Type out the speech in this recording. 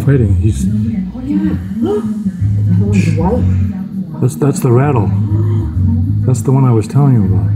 Waiting. He's. Yeah. That one's white. That's the rattle. That's the one I was telling you about.